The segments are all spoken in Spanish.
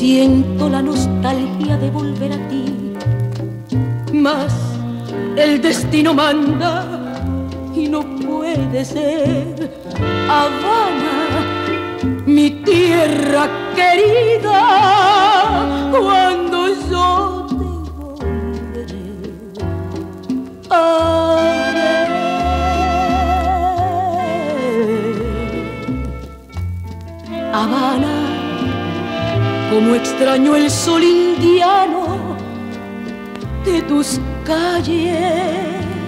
siento la nostalgia de volver a ti, mas el destino manda y no puede ser. Habana, mi tierra querida, cuando yo te volveré a ver. Habana, como extraño el sol indiano de tus calles.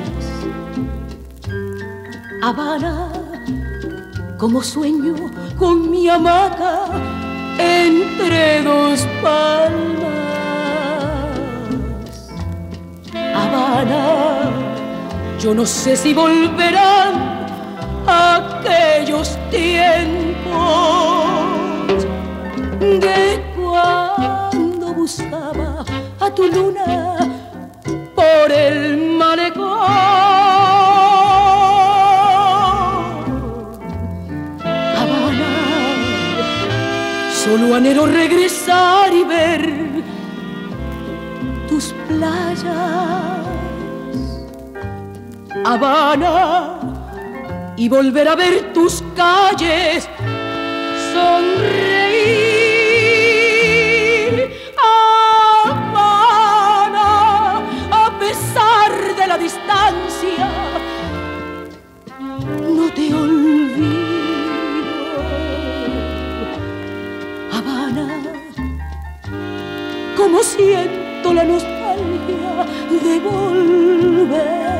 Habana, como sueño con mi hamaca entre dos palmas. Habana, yo no sé si volverán aquellos tiempos de cuando buscaba a tu luna por el malecón. Solo anhelo regresar y ver tus playas, Habana, y volver a ver tus calles sonreír. Habana, a pesar de la distancia, no te olvido. Como siento la nostalgia de volver.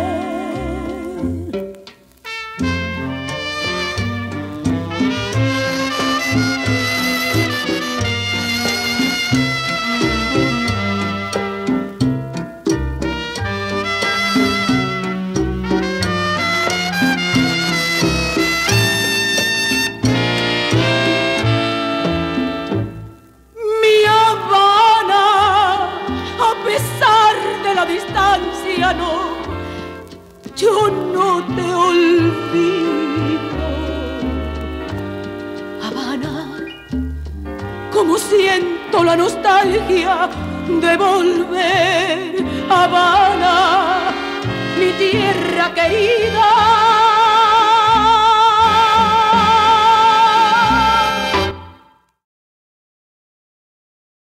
Distancia, no, yo no te olvido. Habana, como siento la nostalgia de volver. Habana, mi tierra querida.